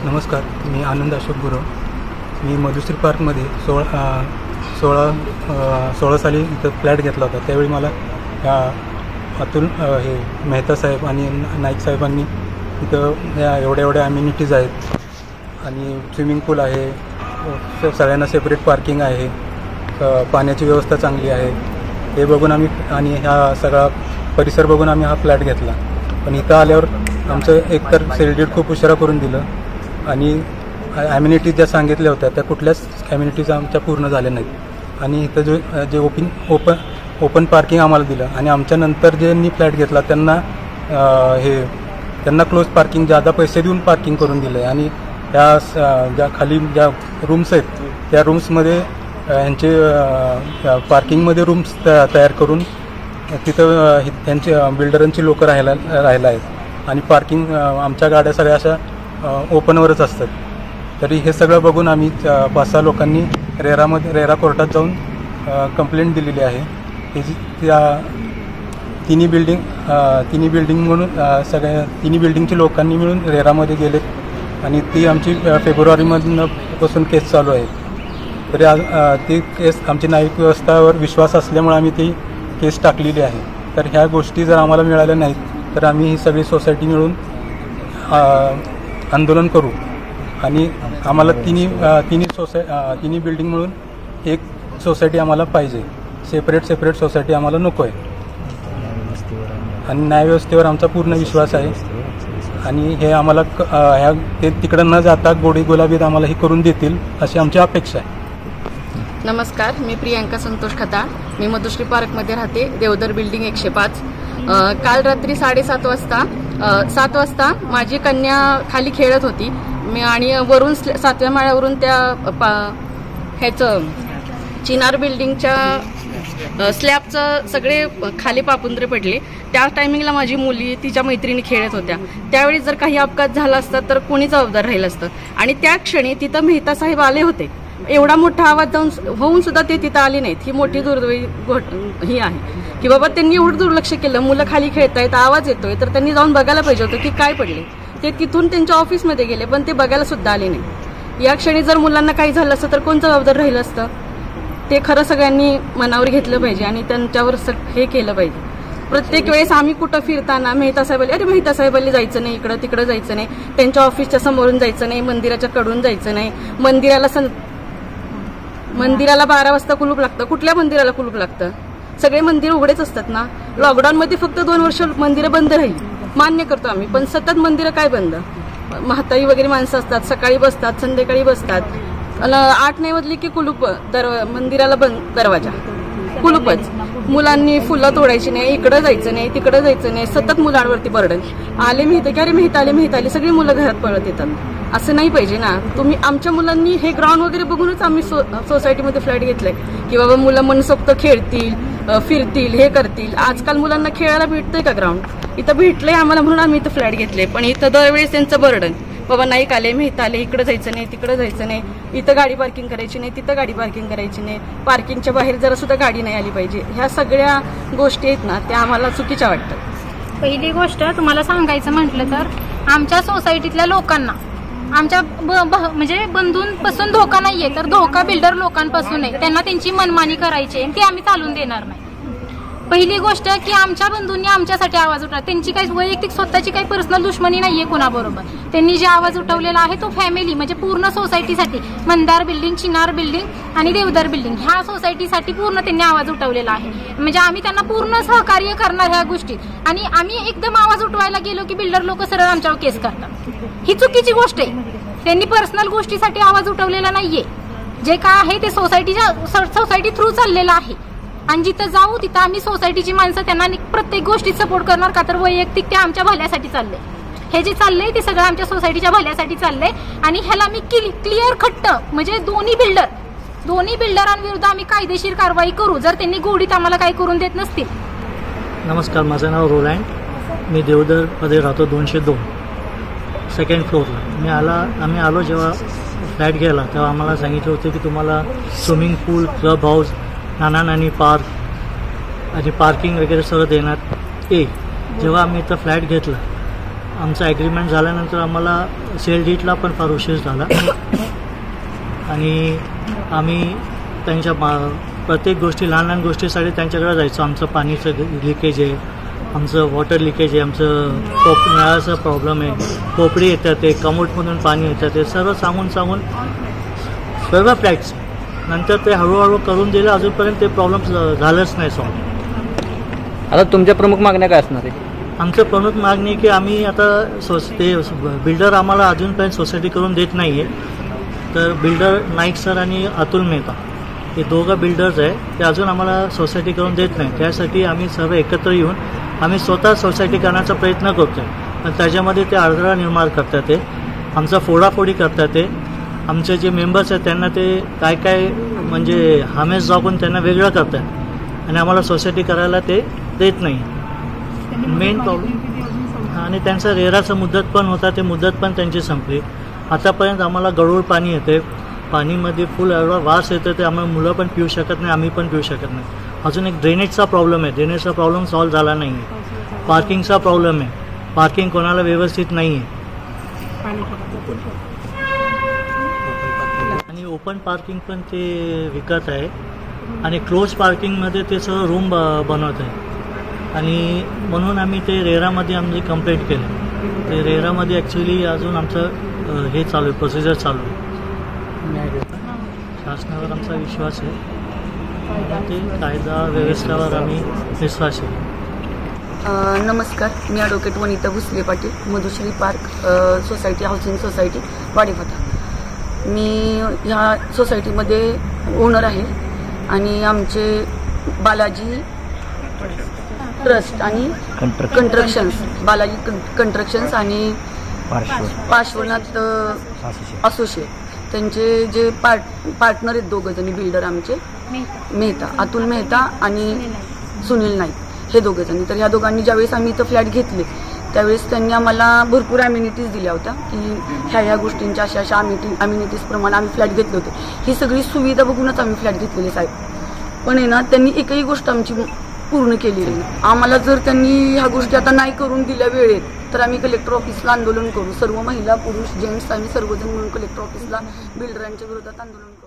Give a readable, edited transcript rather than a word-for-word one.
नमस्कार, मी आनंद अशोक गुरव. मी मधुश्री पार्कमध्ये 16 साली इथं फ्लॅट घेतला होता. त्यावेळी मला अतुल हे मेहता साहेब आणि नाईक साहेबांनी इथं एवढ्या अम्युनिटीज आहेत आणि स्विमिंग पूल आहे, सगळ्यांना सेपरेट पार्किंग आहे, पाण्याची व्यवस्था चांगली आहे हे बघून आम्ही आणि ह्या सगळा परिसर बघून आम्ही हा फ्लॅट घेतला. पण इथं आल्यावर आमचं एकतर सेल डीड खूप उशिरा करून दिलं आणि ॲम्युनिटीज ज्या सांगितल्या होत्या त्या कुठल्याच ॲम्युनिटीज आमच्या पूर्ण झाल्या नाहीत. आणि इथं जे ओपन पार्किंग आम्हाला दिलं आणि आमच्यानंतर ज्यांनी फ्लॅट घेतला त्यांना क्लोज पार्किंग जादा पैसे देऊन पार्किंग करून दिलं आहे. आणि ज्या खाली ज्या रूम्स आहेत त्या रूम्समध्ये यांचे पार्किंगमध्ये रूम्स तयार करून तिथं त्यांचे बिल्डरांची लोकं राहायला आहेत आणि पार्किंग आमच्या गाड्या सगळ्या अशा ओपनवरच असतात. तरी हे सगळं बघून आम्ही 5-6 लोकांनी रेरा कोर्टात जाऊन कंप्लेंट दिलेली आहे. त्या तिन्ही बिल्डिंग म्हणून तिन्ही बिल्डिंगची लोकांनी मिळून रेरामध्ये गेलेत आणि ती आमची फेब्रुवारीपासून केस चालू आहे. तरी ती केस आमची न्यायिक व्यवस्थेवर विश्वास असल्यामुळे आम्ही ती केस टाकलेली आहे. तर ह्या गोष्टी जर आम्हाला मिळाल्या नाहीत तर आम्ही ही सगळी सोसायटी मिळून आंदोलन करू आणि आम्हाला तिन्ही बिल्डिंग मिळून एक सोसायटी आम्हाला पाहिजे. सेपरेट सोसायटी आम्हाला नको आहे आणि न्यायव्यवस्थेवर आमचा पूर्ण विश्वास आहे आणि हे आम्हाला ते तिकडं न जाता गोडी गुलाबीत आम्हाला हे करून देतील अशी आमची अपेक्षा आहे. नमस्कार, मी प्रियांका संतोष खताळ. मी मधुश्री पार्कमध्ये राहते, देवदर बिल्डिंग 105. काल रात्री 7:30 वाजता माझी कन्या खाली खेळत होती मी आणि वरून 7व्या माळ्यावरून ह्याचं चिनार बिल्डिंगच्या स्लॅबचं सगळे खाली पापुंद्रे पडले. त्या टायमिंगला माझी मुली तिच्या मैत्रिणी खेळत होत्या. त्यावेळी जर काही अपघात झाला असता तर कोणी जबाबदार राहिलं असतं. आणि त्या क्षणी तिथं मेहता साहेब आले होते. एवढा मोठा आवाज होऊन सुद्धा ते तिथं आले नाहीत. ही मोठी दुर्दैवी ही आहे की बाबा त्यांनी एवढं दुर्लक्ष केलं. मुलं खाली खेळतायत, आवाज येतोय, तर त्यांनी जाऊन बघायला पाहिजे होतं की काय पडले. ते तिथून त्यांच्या ऑफिसमध्ये गेले पण ते बघायला सुद्धा आले नाही. या क्षणी जर मुलांना काही झालं असतं तर कोण जबाबदार राहिलं असतं. ते खरं सगळ्यांनी मनावर घेतलं पाहिजे आणि त्यांच्यावर हे केलं पाहिजे. प्रत्येक वेळेस आम्ही कुठं फिरताना मेहता साहेबांनी जायचं नाही, इकडं तिकडं जायचं नाही, त्यांच्या ऑफिसच्या समोरून जायचं नाही, मंदिराच्या कडून जायचं नाही. मंदिराला 12 वाजता कुलूप लागतं. कुठल्या मंदिराला कुलूप लागतं? सगळे मंदिर उघडेच असतात ना. लॉकडाऊनमध्ये फक्त 2 वर्ष मंदिरं बंद राहील, मान्य करतो आम्ही, पण सतत मंदिरं काय बंद? म्हातारी वगैरे माणसं असतात, सकाळी बसतात, संध्याकाळी बसतात. 8 नाही वाजली की कुलूप, मंदिराला बंद, दरवाजा कुलूपच. मुलांनी फुलं तोडायची नाही, इकडं जायचं नाही, तिकडं जायचं नाही, सतत मुलांवरती बर्डन. आले मेहता की अरे मेहता आले, सगळी मुलं घरात पळत येतात. असं नाही पाहिजे ना. तुम्ही आमच्या मुलांनी हे ग्राउंड वगैरे बघूनच आम्ही सोसायटीमध्ये फ्लॅट घेतलाय की बाबा मुलं मनसोक्त खेळतील, फिरतील, हे करतील. आजकाल मुलांना खेळायला भेटतंय का ग्राउंड? इथं भेटलंय आम्हाला म्हणून आम्ही इथं फ्लॅट घेतले. पण इथं दरवेळेस त्यांचं बर्डन, बाबा नाईक आले, मेहता आले, इकडं जायचं नाही, तिकडं जायचं नाही, इथं गाडी पार्किंग करायची नाही, तिथं गाडी पार्किंग करायची नाही, पार्किंगच्या बाहेर जरा सुद्धा गाडी नाही आली पाहिजे. ह्या सगळ्या गोष्टी आहेत ना त्या आम्हाला चुकीच्या वाटतात. पहिली गोष्ट तुम्हाला सांगायचं म्हटलं तर आमच्या सोसायटीतल्या लोकांना आमच्या म्हणजे बंधूंपासून धोका नाहीये, तर धोका बिल्डर लोकांपासून आहे. त्यांना त्यांची मनमानी करायची ती आम्ही चालून देणार नाही. पहिली गोष्ट की आमच्या बंधूंनी आमच्यासाठी आवाज उठवला. त्यांची काही वैयक्तिक स्वतःची काही पर्सनल दुश्मनी नाहीये कुणाबरोबर. त्यांनी जे आवाज उठवलेला आहे तो फॅमिली म्हणजे पूर्ण सोसायटीसाठी, मंदार बिल्डिंग, चिनार बिल्डिंग आणि देवदार बिल्डिंग ह्या सोसायटीसाठी पूर्ण त्यांनी आवाज उठवलेला आहे. म्हणजे आम्ही त्यांना पूर्ण सहकार्य करणार ह्या गोष्टीत. आणि आम्ही एकदम आवाज उठवायला गेलो की बिल्डर लोक सरळ आमच्यावर केस करतात. ही चुकीची गोष्ट आहे. त्यांनी पर्सनल गोष्टीसाठी आवाज उठवलेला नाहीये. जे काय आहे ते सोसायटी थ्रू चाललेलं आहे आणि जिथं जाऊ तिथं आम्ही सोसायटीची माणसं त्यांना प्रत्येक गोष्टीत सपोर्ट करणार का तर वैयक्तिक ते आमच्या भल्यासाठी चाललंय. हे जे चाललंय ते सगळं आमच्या सोसायटीच्या भल्यासाठी चाललंय आणि ह्याला मी क्लिअर खट्ट म्हणजे दोन्ही बिल्डरांविरुद्ध आम्ही कायदेशीर कारवाई करू जर त्यांनी गोडीत आम्हाला काही करून देत नसतील. नमस्कार, माझं नाव रोलँड. मी देवदरमध्ये राहतो, 202 सेकंड फ्लोअरला. आम्ही आलो जेव्हा फ्लॅट घ्यायला तेव्हा आम्हाला सांगितलं होतं की तुम्हाला swimming pool, club house, Nana park आणि पार्किंग वगैरे सगळं देण्यात येईल. जेव्हा आम्ही इथं फ्लॅट घेतला आमचा ॲग्रीमेंट झाल्यानंतर आम्हाला सेल डीडला पण फार उशीर झाला आणि आम्ही त्यांच्या प्रत्येक गोष्टी लहान लहान गोष्टीसाठी त्यांच्याकडे जायचो. आमचं पाणीचं लिकेज आहे, आमचं वॉटर लिकेज आहे, आमचं नळाचा प्रॉब्लेम आहे, पोपडी येतात ते कमोडमधून पाणी येतं ते सर्व सांगून सर्व फ्लॅट्स नंतर ते हळूहळू करून दिलं. अजूनपर्यंत ते प्रॉब्लेम झालंच नाही सॉल्व. आता तुमच्या प्रमुख मागण्या काय असणार आहे? आमचं प्रमुख मागणी की आम्ही आता ते बिल्डर आम्हाला अजूनपर्यंत सोसायटी करून देत नाही आहे. तर बिल्डर नाईक सर आणि अतुल मेहता हे दोघं बिल्डर्स आहे, ते अजून आम्हाला सोसायटी करून देत नाही. त्यासाठी आम्ही सर्व एकत्र येऊन आम्ही स्वतः सोसायटी करण्याचा प्रयत्न करतो आहे. पण त्याच्यामध्ये ते अडथळा निर्माण करतात, ते आमचा फोडाफोडी करतात. ते आमचे जे मेंबर्स आहेत त्यांना ते काय म्हणजे हमेस जागून त्यांना वेगळं करतात आणि आम्हाला सोसायटी करायला ते देत नाही. मेन प्रॉब्लेम आणि त्यांचा रेराचा मुदत पण होता, ते मुदत पण त्यांची संपली. आतापर्यंत आम्हाला गढूळ पाणी येते, पाणीमध्ये फुल एवढा वास येतो, ते आम्हाला मुलं पण पिऊ शकत नाही, आम्ही पण पिऊ शकत नाही. अजून एक ड्रेनेजचा प्रॉब्लेम आहे, ड्रेनेजचा प्रॉब्लेम सॉल्व झाला नाही आहे. पार्किंगचा प्रॉब्लेम आहे, पार्किंग कोणाला व्यवस्थित नाही आहे आणि ओपन पार्किंग पण ते विकत आहे आणि क्लोज पार्किंगमध्ये ते सगळं रूम बनवत आहे. आणि म्हणून आम्ही ते रेरामध्ये आमची कंप्लेंट केली. ते रेरामध्ये ॲक्च्युली अजून आमचं हे चालू आहे, प्रोसिजर चालू आहे. शासनावर आमचा विश्वास आहे, ते कायदा व्यवस्थेवर आम्ही विश्वास आहे. नमस्कार, मी advocate Vanita Bhusle Patil, Madhushri park society, housing society, Wadephata. मी ह्या सोसायटीमध्ये ओनर आहे आणि आमचे बालाजी ट्रस्ट आणि कंस्ट्रक्शन्स, बालाजी कंस्ट्रक्शन्स आणि पार्श्वनाथ असोसिएट, त्यांचे जे पार्टनर आहेत दोघं जणी बिल्डर आमचे, मेहता, अतुल मेहता आणि सुनील नाईक, हे दोघं जणी. तर ह्या दोघांनी ज्यावेळेस आम्ही इथं फ्लॅट घेतले त्यावेळेस त्यांनी आम्हाला भरपूर अम्युनिटीज दिल्या होत्या की ह्या गोष्टींच्या अशा अम्युनिटीज प्रमाणे आम्ही फ्लॅट घेतले होते. ही सगळी सुविधा बघूनच आम्ही फ्लॅट घेतलेले साहेब. पण आहे ना, त्यांनी एकही गोष्ट आमची पूर्ण केलेली नाही. आम्हाला जर त्यांनी ह्या गोष्टी आता नाही करून दिल्या वेळेत तर आम्ही कलेक्टर ऑफिसला आंदोलन करू. सर्व महिला, पुरुष, जेंट्स आम्ही सर्वजण मिळून कलेक्टर ऑफिसला बिल्डरांच्या विरोधात आंदोलन करू.